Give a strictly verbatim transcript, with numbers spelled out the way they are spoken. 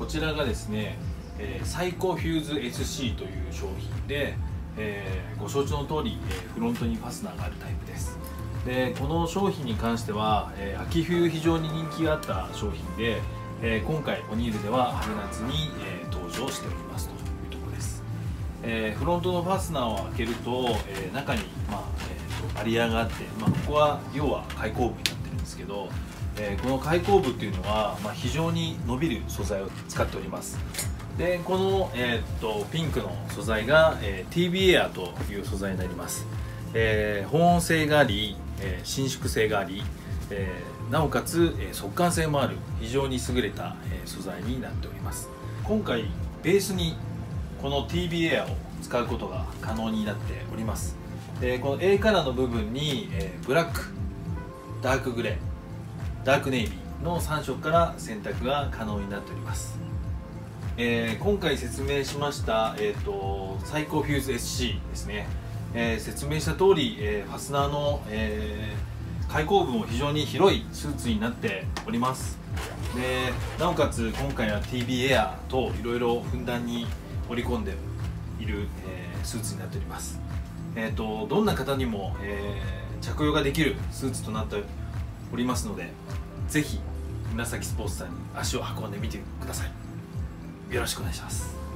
ちらがですね、えー、サイコフューズ エスシー という商品で、えー、ご承知の通り、えー、フロントにファスナーがあるタイプです。でこの商品に関しては、えー、秋冬非常に人気があった商品で、えー、今回オニールでは春夏に、えー、登場しておりますというところです。えー、フロントのファスナーを開けると、えー、中に、まあえー、とバリアがあって、まあ、ここは要は開口部になってるんですけど、えー、この開口部っていうのは、まあ、非常に伸びる素材を使っております。でこの、えー、とピンクの素材が、えー、ティービー エアという素材になります。えー、保温性があり、えー、伸縮性があり、えー、なおかつ、えー、速乾性もある非常に優れた、えー、素材になっております。今回ベースにこの ティービー エアを使うことが可能になっております。でこの A カラーの部分に、えー、ブラック、ダークグレー、ダークネイビーのさん色から選択が可能になっております。えー、今回説明しました、えー、とサイコフューズ エスシー ですね、えー、説明した通り、えー、ファスナーの、えー、開口部も非常に広いスーツになっております。でなおかつ今回は ティービー エアといろいろふんだんに織り込んでいる、えー、スーツになっております。えー、とどんな方にも、えー、着用ができるスーツとなっておりますので、ぜひ紫スポーツさんに足を運んでみてください。よろしくお願いします。